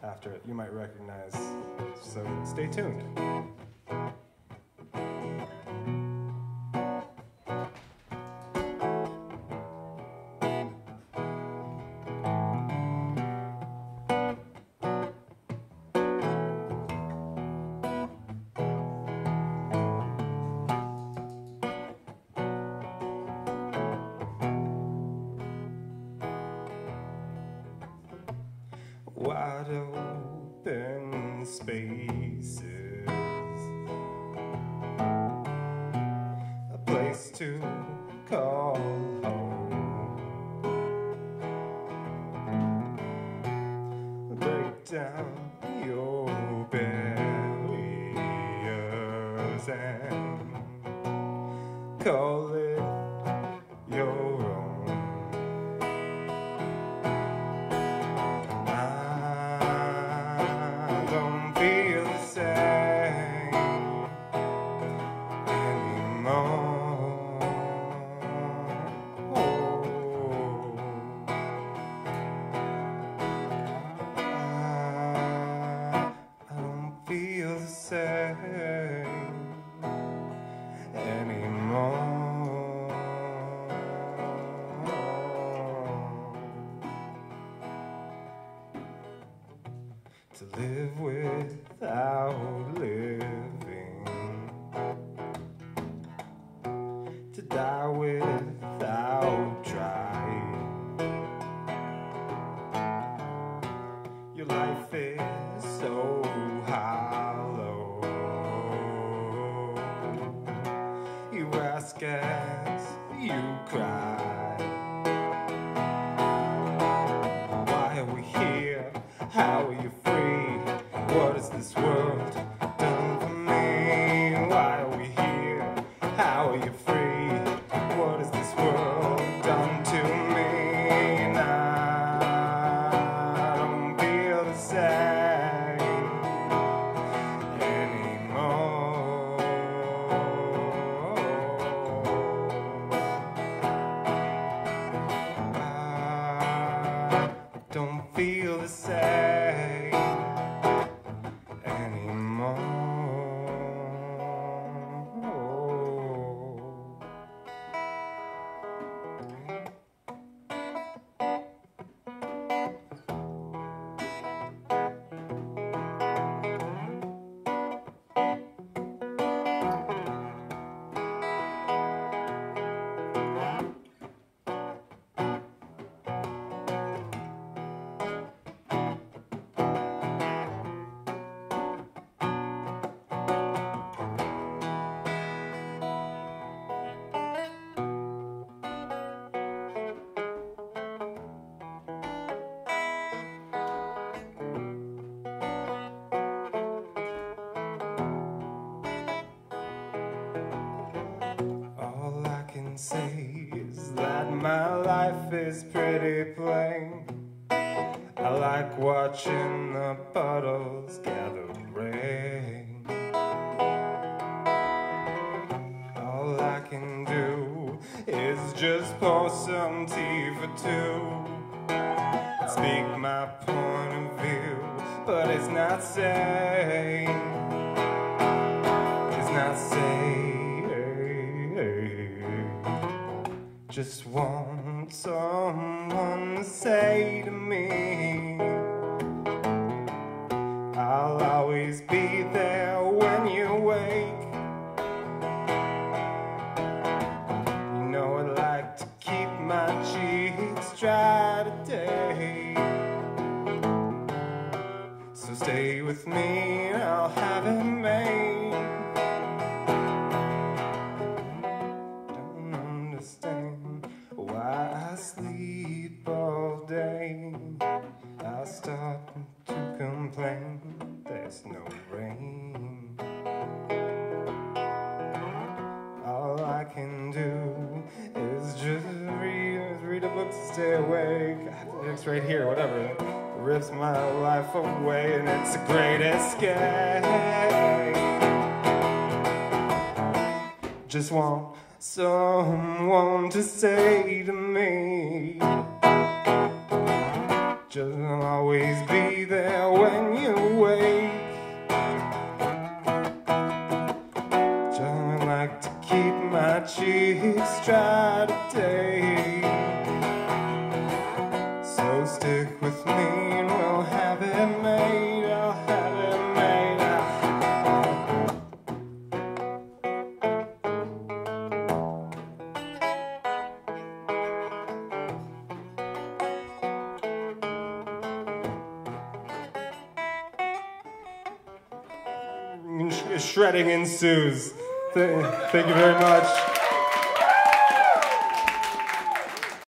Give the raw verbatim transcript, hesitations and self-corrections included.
after it you might recognize, so stay tuned. Wide open spaces, a place to call home. Break down your barriers and call it your own. To live without living, to die without trying. Your life is so hollow. You ask as you cry, why are we here? How are you free? What has this world done for me? Why are we here? How are you free? What has this world done to me? And I don't feel the same anymore. I don't feel the same anymore. Say is that my life is pretty plain. I like watching the puddles gather rain. All I can do is just pour some tea for two, speak my point of view, but it's not sane. It's not sane. Just want someone to say to me, I'll always be there when you wake. You know I'd like to keep my cheeks dry today, so stay with me and I'll have it made. Don't understand why I sleep all day. I start to complain there's no rain. All I can do is just read, read a book to stay awake. I have the lyrics right here, whatever. It rips my life away and it's a great escape. Just want someone to say to me, just always be there when shredding ensues. Th- thank you very much.